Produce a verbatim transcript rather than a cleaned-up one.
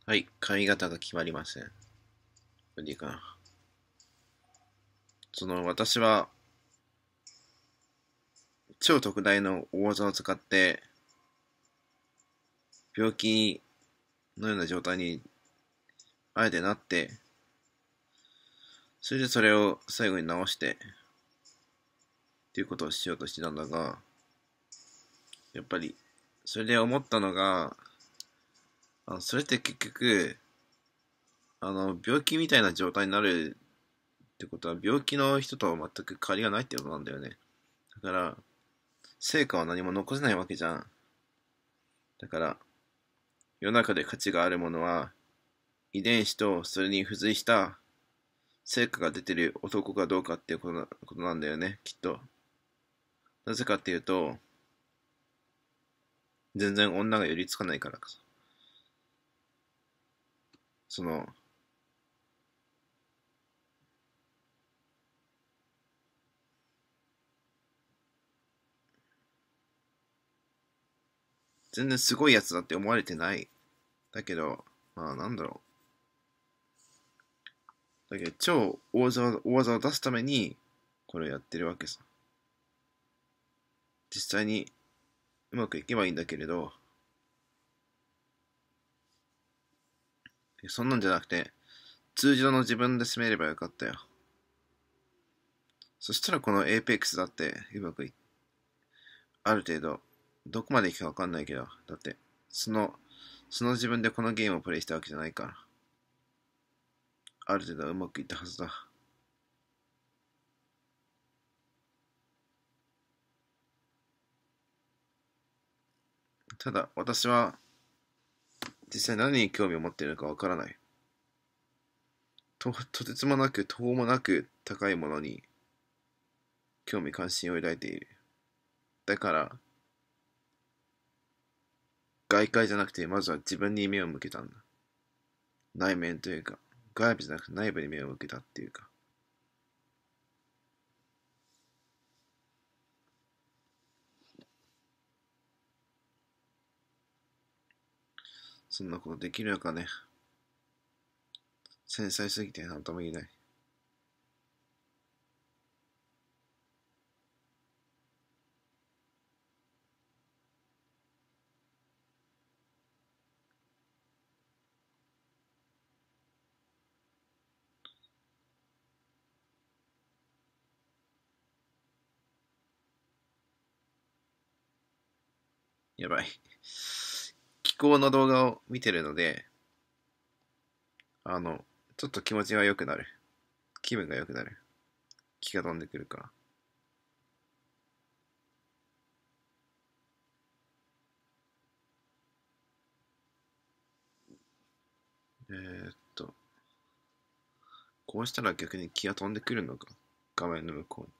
はい、髪型が決まりません。これでいいかな。その、私は、超特大の大技を使って、病気のような状態にあえてなって、それでそれを最後に直して、っていうことをしようとしてたんだが、やっぱり、それで思ったのが、あのそれって結局、あの、病気みたいな状態になるってことは、病気の人とは全く変わりがないってことなんだよね。だから、成果は何も残せないわけじゃん。だから、世の中で価値があるものは、遺伝子とそれに付随した成果が出てる男かどうかっていうことなことなんだよね、きっと。なぜかっていうと、全然女が寄りつかないからか。その、全然すごいやつだって思われてない。だけど、まあなんだろう。だけど、超大技大技を出すために、これをやってるわけさ。実際にうまくいけばいいんだけれど、そんなんじゃなくて、通常の自分で攻めればよかったよ。そしたらこのエーペックスだってうまくいある程度、どこまでいくかわかんないけど、だって、その、その自分でこのゲームをプレイしたわけじゃないから、ある程度うまくいったはずだ。ただ、私は、実際何に興味を持っているのかわからない。と、とてつもなく、途方もなく高いものに興味関心を抱いている。だから、外界じゃなくて、まずは自分に目を向けたんだ。内面というか、外部じゃなくて内部に目を向けたっていうか。そんなことできるのかね。繊細すぎて何とも言えない。やばい。気候の動画を見てるので、あの、ちょっと気持ちが良くなる。気分が良くなる。気が飛んでくるから。えーっと、こうしたら逆に気が飛んでくるのか。画面の向こうに。